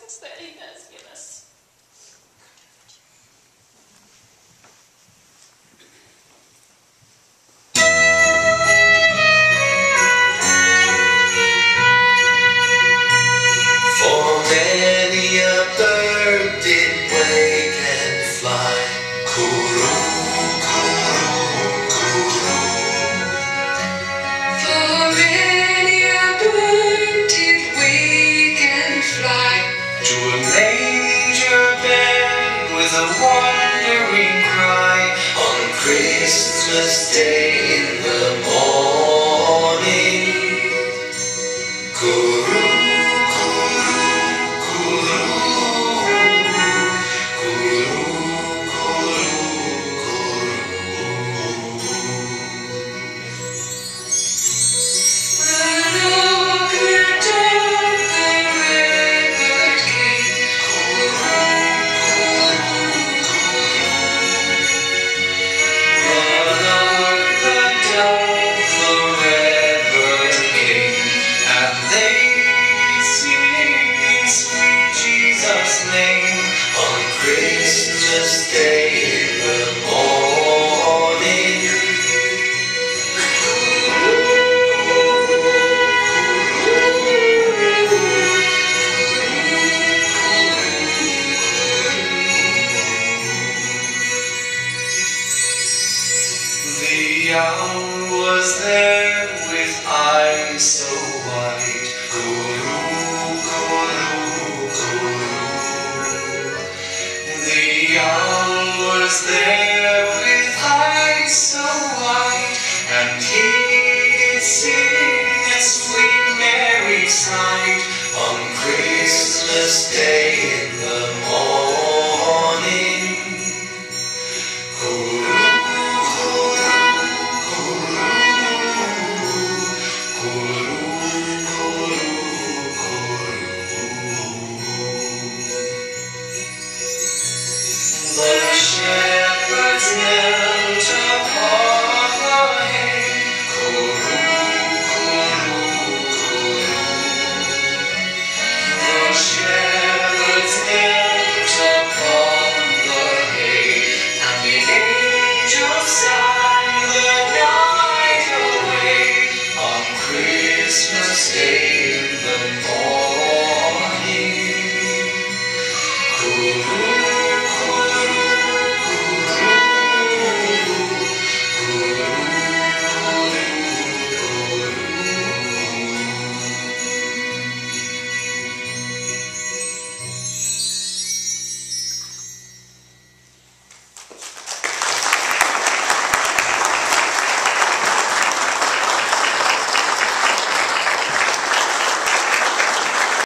blessings that he does give us. For many a bird did wake and fly, coo-roo, coo-roo, coo-roo. For many a bird did wake and fly To a manger bed with a wandering cry on Christmas Day in the morning. Coo-roo, coo-roo, coo-roo, coo-roo, coo-roo, coo-roo. The longer down the redbird came. Christmas Day in the morning. The owl was there with eyes so wide. Coo-roo, coo-roo, coo-roo. The owl was there with eyes so wide, and he did sing a sweet merry side on Christmas Day in the morning.